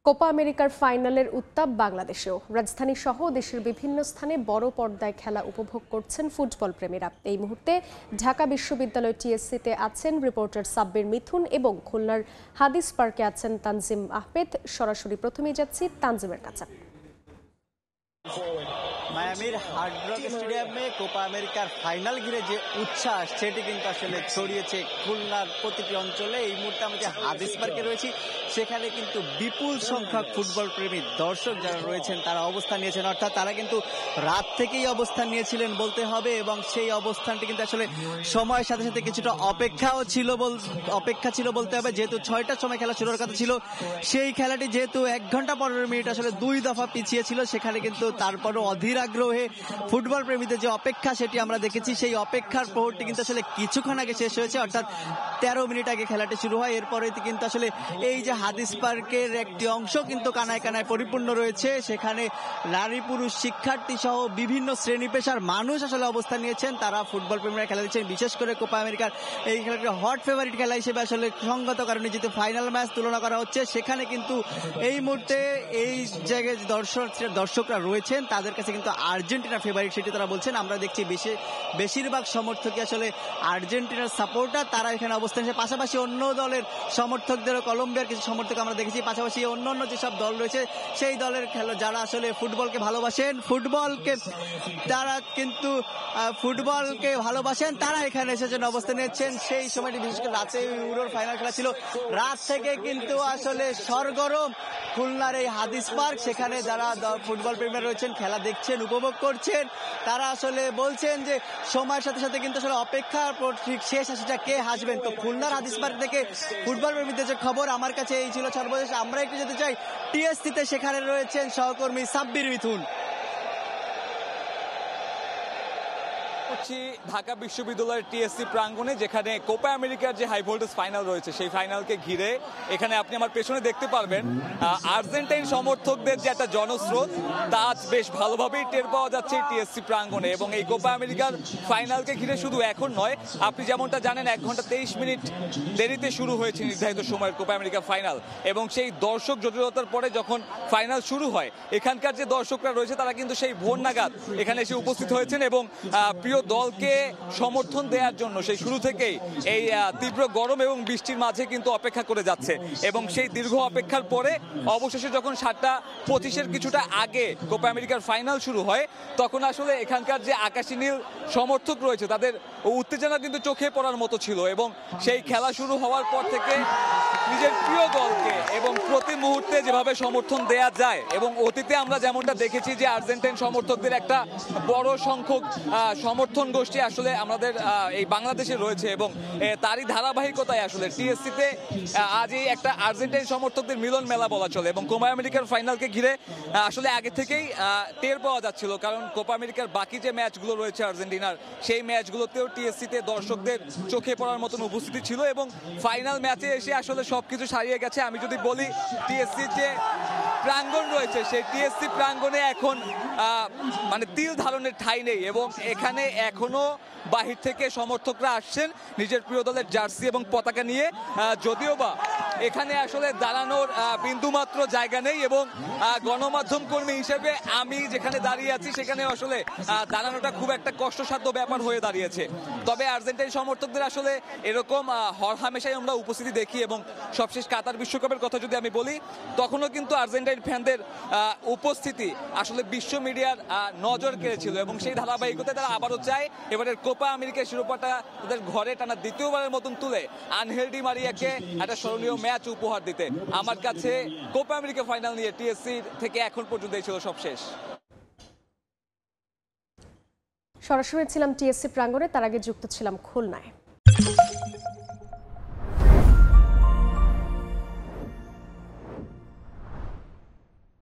Copa আমেরিকার ফাইনালের উত্তাপ বাংলাদেশেও। রাজধানী সহ দেশের বিভিন্ন স্থানে বড় পর্দায় খেলা উপভোগ করছেন ফুটবল প্রেমীরা। এই মুহূর্তে ঢাকা বিশ্ববিদ্যালয় টিএসসিতে আছেন রিপোর্টার সাব্বির মিথুন এবং খুলনার হাদিস পার্কে আছেন তানজিম আহমেদ। সরাসরি প্রথমেই যাচ্ছি তানজিমের কাছে। মায়ামির হার্ড রক স্টেডিয়ামে কোপা আমেরিকার ফাইনাল ঘিরে যে উচ্ছ্বাস সেটি কিন্তু আসলে ছড়িয়েছে খুলনার প্রতিটি অঞ্চলে। এই মুহূর্তে আমরা যে হাদিস পার্কে রয়েছি সেখানে কিন্তু বিপুল সংখ্যক ফুটবল প্রেমী দর্শক যারা রয়েছেন তারা অবস্থান নিয়েছেন, অর্থাৎ তারা কিন্তু রাত থেকেই অবস্থান নিয়েছিলেন বলতে হবে, এবং সেই অবস্থানটি কিন্তু আসলে সময়ের সাথে সাথে কিছুটা অপেক্ষা ছিল বলতে হবে, যেহেতু 6টার সময় খেলা শুরুর কথা ছিল। সেই খেলাটি যেহেতু 1 ঘন্টা 15 মিনিট আসলে 2 দফা পিছিয়ে ছিল, সেখানে কিন্তু তারপরও অধীর আগ্রহে ফুটবল প্রেমীদের যে অপেক্ষা সেটি আমরা দেখেছি। সেই অপেক্ষার প্রহরটি কিন্তু আসলে কিছুক্ষণ আগে শেষ হয়েছে, অর্থাৎ 13 মিনিট আগে খেলাটি শুরু হয়। এরপরে কিন্তু আসলে এই যে হাদিস পার্কের একটি অংশ কিন্তু কানায় কানায় পরিপূর্ণ রয়েছে। সেখানে নারী পুরুষ শিক্ষার্থী সহ বিভিন্ন শ্রেণী পেশার মানুষ আসলে অবস্থান নিয়েছেন, তারা ফুটবল প্রেমীরা খেলা দিচ্ছেন। বিশেষ করে কোপা আমেরিকার এই খেলাটি হট ফেভারিট খেলা হিসেবে আসলে সঙ্গত কারণে যেহেতু ফাইনাল ম্যাচ তুলনা করা হচ্ছে, সেখানে কিন্তু এই মুহূর্তে এই জায়গায় দর্শকরা রয়েছেন তাদের কাছে কিন্তু আর্জেন্টিনা ফেভারিট সেটি তারা বলছেন। আমরা দেখছি বেশিরভাগ সমর্থকই আসলে আর্জেন্টিনার সাপোর্টার, তারা এখানে অবস্থান নিয়েছে। পাশাপাশি অন্য দলের সমর্থকদেরও, কলম্বিয়ার কিছু সমর্থক আমরা দেখেছি। পাশাপাশি অন্য যেসব দল রয়েছে সেই দলের যারা আসলে ফুটবলকে ভালোবাসেন, তারা এখানে এসেছেন, অবস্থান নিয়েছেন। সেই সময়টি বিশেষ করে রাতে ইউরোর ফাইনাল খেলা ছিল, রাত থেকে কিন্তু আসলে সরগরম খুলনার এই হাদিস পার্ক। সেখানে যারা ফুটবল প্রেমীরা রয়েছেন খেলা দেখছেন, উপভোগ করছেন, তারা আসলে বলছেন যে সময়ের সাথে সাথে কিন্তু আসলে অপেক্ষার পর ঠিক শেষ হাসিটা কে হাসবেন। তো খুলনার হাদিস পার্ক থেকে ফুটবল প্রেমীদের যে খবর আমার কাছে এই ছিল সর্বশেষ। আমরা একটু যেতে চাই টিএসসিতে, সেখানে রয়েছেন সহকর্মী সাব্বির মিথুন। ঢাকা বিশ্ববিদ্যালয়ের টিএসসি প্রাঙ্গণে, যেখানে কোপা আমেরিকার যে হাই ভোল্টেজ ফাইনাল রয়েছে সেই ফাইনালকে ঘিরে এখানে আপনি আমার পেছনে দেখতে পারবেন আর্জেন্টাইন সমর্থকদের যে একটা জনস্রোত তা আজ বেশ ভালোভাবেই টের পাওয়া যাচ্ছে টিএসসি প্রাঙ্গণে। এবং এই কোপা আমেরিকার ফাইনালকে ঘিরে শুধু এখন নয়, আপনি যেমনটা জানেন 1 ঘন্টা 23 মিনিট দেরিতে শুরু হয়েছে নির্ধারিত সময়ের কোপা আমেরিকা ফাইনাল, এবং সেই দর্শক জটিলতার পরে যখন ফাইনাল শুরু হয় এখানকার যে দর্শকরা রয়েছে তারা কিন্তু সেই ভোর নাগাদ এখানে এসে উপস্থিত হয়েছেন এবং প্রিয় দলকে সমর্থন দেওয়ার জন্য সেই শুরু থেকেই এই তীব্র গরম এবং বৃষ্টির মাঝে কিন্তু অপেক্ষা করে যাচ্ছে। এবং সেই দীর্ঘ অপেক্ষার পরে অবশেষে যখন 7:25 কিছুটা আগে কোপা আমেরিকার ফাইনাল শুরু হয়, তখন আসলে এখানকার যে আকাশী নীল সমর্থক রয়েছে তাদের উত্তেজনা কিন্তু চোখে পড়ার মতো ছিল। এবং সেই খেলা শুরু হওয়ার পর থেকে নিজের প্রিয় দলকে এবং প্রতি মুহূর্তে যেভাবে সমর্থন দেয়া যায়, এবং অতীতে আমরা যেমনটা দেখেছি যে আর্জেন্টাইন সমর্থকদের একটা বড় সংখ্যক সমর্থন গোষ্ঠী আসলে আমাদের এই বাংলাদেশে রয়েছে, এবং তারই ধারাবাহিকতায় আসলে টিএসসিতে আজ এই একটা আর্জেন্টাইন সমর্থকদের মিলন মেলা বলা চলে। এবং কোপা আমেরিকার ফাইনালকে ঘিরে আসলে আগে থেকেই টের পাওয়া যাচ্ছিল, কারণ কোপা আমেরিকার বাকি যে ম্যাচগুলো রয়েছে আর্জেন্টিনার, সেই ম্যাচগুলোতেও টিএসসিতে দর্শকদের চোখে পড়ার মতন উপস্থিতি ছিল। এবং ফাইনাল ম্যাচে এসে আসলে সবকিছু ছাড়িয়ে গেছে। আমি যদি বলি টিএসসির যে প্রাঙ্গণ রয়েছে সেই টিএসসি প্রাঙ্গণে এখন মানে তিল ধারণের ঠাঁই নেই, এবং এখানে এখনো বাহির থেকে সমর্থকরা আসছেন নিজের প্রিয় দলের জার্সি এবং পতাকা নিয়ে, যদিও বা এখানে আসলে দাঁড়ানোর বিন্দুমাত্র জায়গা নেই। এবং গণমাধ্যম কর্মী হিসেবে আমি যেখানে দাঁড়িয়ে আছি সেখানে আসলে দাঁড়ানোটা খুব একটা কষ্টসাধ্য ব্যাপার হয়ে দাঁড়িয়েছে। তবে আর্জেন্টাইন সমর্থকদের আসলে এরকম হরহামেশাই আমরা উপস্থিতি দেখি। এবং সবশেষ কাতার বিশ্বকাপের কথা যদি আমি বলি, তখনও কিন্তু আর্জেন্টাইন ফ্যানদের উপস্থিতি আসলে বিশ্ব মিডিয়ার নজর কেড়েছিল, এবং সেই ধারাবাহিকতায় তারা আবারও চায় এবারের কোপা আমেরিকার শিরোপাটা তাদের ঘরে টানা দ্বিতীয়বারের মতন তুলে আনহেল ডি মারিয়াকে একটা স্মরণীয় ম্যাচ উপহার দিতে। আমার কাছে কোপা আমেরিকা ফাইনাল নিয়ে টিএসসি থেকে এখন পর্যন্ত এই ছিল সবশেষ। সরাসরি ছিলাম টিএসসি প্রাঙ্গণে, তার আগে যুক্ত ছিলাম খুলনায়।